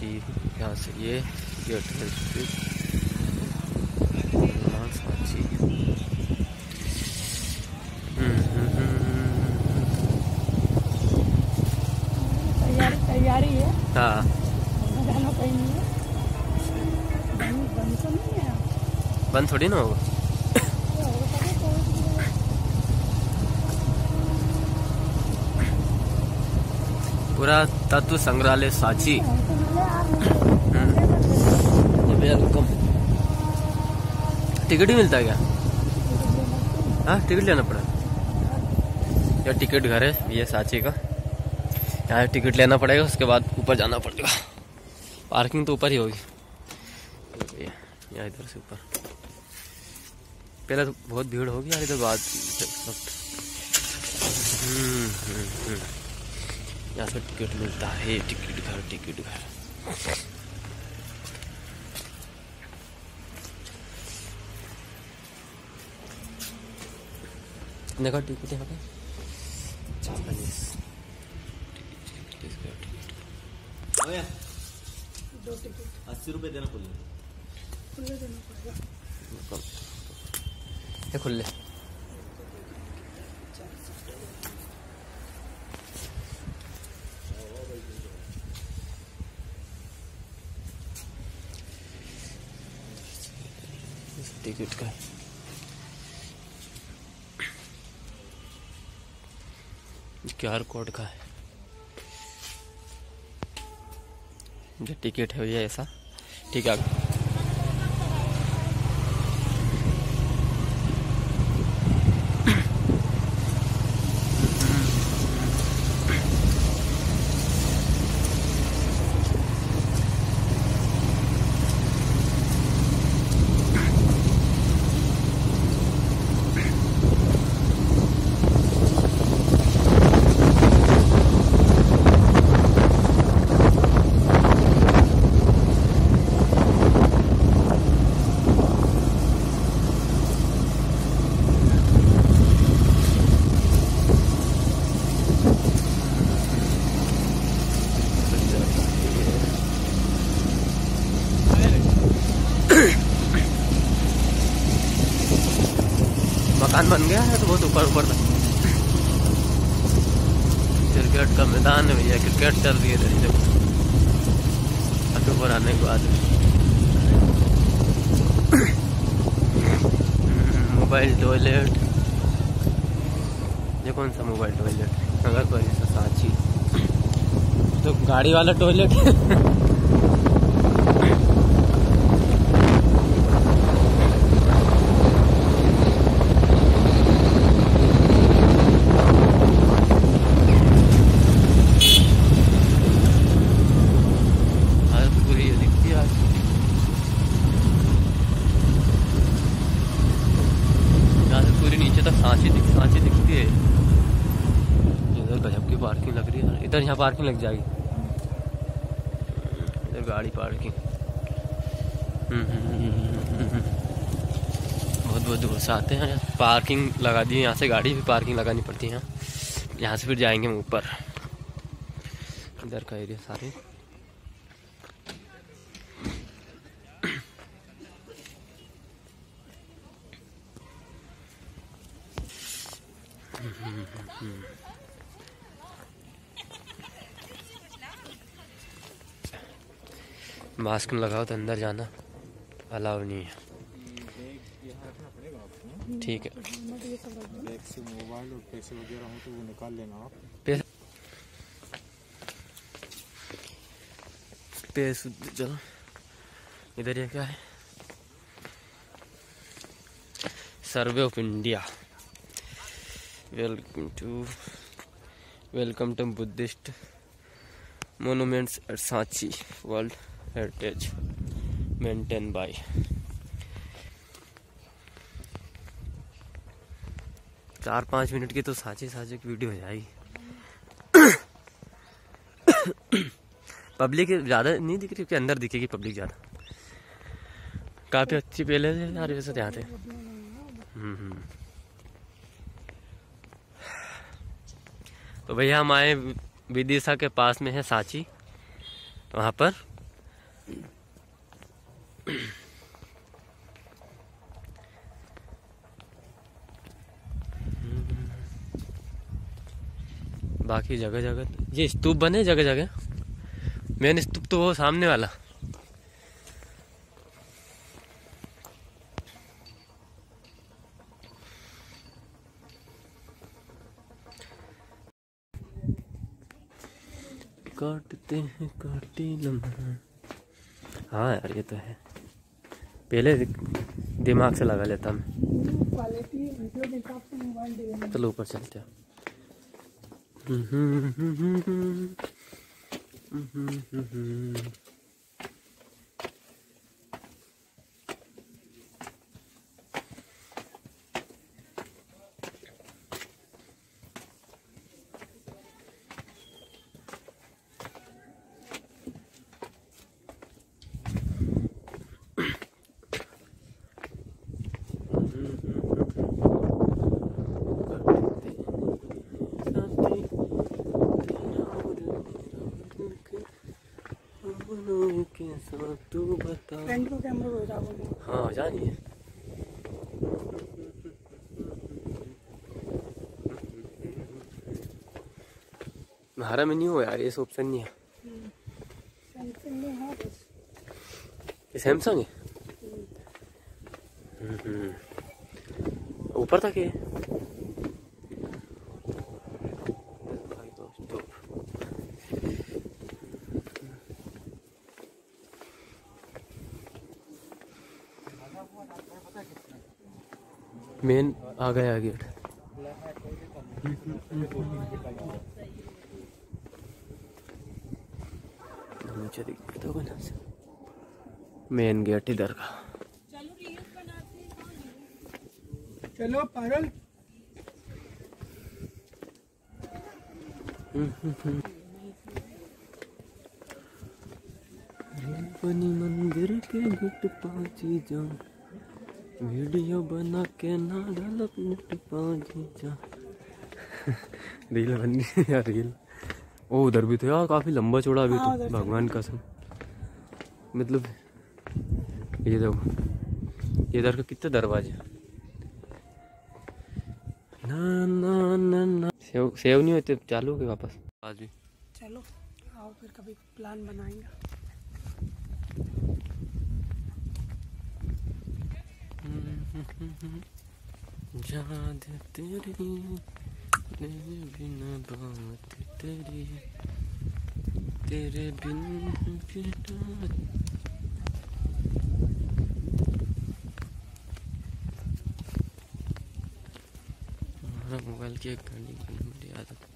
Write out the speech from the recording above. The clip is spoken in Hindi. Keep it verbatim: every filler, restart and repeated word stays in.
सांची यहाँ से ये गेट है सांची। तैयारी तैयारी है। हाँ जाना कहीं नहीं है। बंद तो नहीं है, बंद थोड़ी ना होगा। पूरा तत्व संग्रहालय सांची। वेलकम। टिकट ही मिलता है क्या? हाँ टिकट लेना पड़ा। यह टिकट घर है ये सांची का, यहाँ टिकट लेना पड़ेगा, उसके बाद ऊपर जाना पड़ेगा। पार्किंग तो ऊपर ही होगी, यहाँ इधर से ऊपर। पहले तो बहुत भीड़ होगी यार इधर, बाद हम्म हम्म हम्म यहाँ से टिकट मिलता है। टिकट घर टिकट घर कितने का टिकट यहाँ पे? चालीस। दो टिकट अस्सी रुपए देना पड़ेगा। खुले देना पड़ेगा। ये खुले टिकट का क्यूआर कोड का है। जो टिकट है ये ऐसा ठीक है। मकान बन गया है तो बहुत ऊपर ऊपर तक। क्रिकेट का मैदान है भैया, क्रिकेट चल रही है इधर जब अभी ऊपर आने के बाद। मोबाइल टॉयलेट, ये कौन सा मोबाइल टॉयलेट? अगर कोई सा सांची तो गाड़ी वाला टॉयलेट। सांची दिख सांची दिखती है। इधर गजब की पार्किंग लग रही है। इधर यहाँ पार्किंग लग जाएगी, इधर गाड़ी पार्किंग। बहुत बहुत दूर से आते हैं, पार्किंग लगा दी है। यहाँ से गाड़ी भी पार्किंग लगानी पड़ती है। यहाँ से फिर जाएंगे हम ऊपर। इधर का एरिया सारे मास्क लगाओ तो अंदर जाना अलाउ नहीं है। ठीक है, बैग से मोबाइल और पैसे वगैरह हो तो वो निकाल लेना आप। पैसे पैसे चलो इधर ये क्या है? Survey of India. Welcome to welcome to Buddhist monuments at Sanchi world heritage maintain by. चार पाँच मिनट की तो सांची सांची की वीडियो हो जाएगी। पब्लिक ज़्यादा नहीं दिख रही, अंदर दिखेगी पब्लिक ज़्यादा। काफ़ी अच्छी पहले से यार वैसे यहाँ थे। हम्म तो भैया हम आए विदिशा के पास में है सांची, वहाँ पर बाकी जगह जगह ये स्तूप बने जगह जगह। मेन स्तूप तो वो सामने वाला। काटते हैं काटे लम्हा। हाँ यार ये तो है, पहले दिमाग से लगा लेता मैं। क्वालिटी वीडियो के हिसाब से मोबाइल दे। चलो ऊपर चलते हैं। तू बता। फ्रेंड को कैमरा हो जाओगे। हाँ जानिए। हमारा में नहीं हो यार, ये ऑप्शन नहीं है। सैमसंग में है बस। ये सैमसंग है। ऊपर तक है। मेन आ गया गेट। नीचे दिखता होगा ना मेन गेट इधर का। चलो पागल। बनी मंदिर के गेट पहुंची जाऊं, वीडियो बना के ना डाल मिनट पहुंची जा। रील बननी है यार रील। ओ उधर भी तो यार काफी लंबा चौड़ा भी तो, भगवान कसम। मतलब ये देखो इधर का कितने दरवाजे। ना ना ना ना सेव सेव नहीं होते, चालू के वापस आज भी। चलो आओ फिर कभी प्लान बनाएंगे। याद तेरी तेरे बिना बात तेरी, तेरे बिन हमारा मोबाइल की एक घंटी मेरी आदत।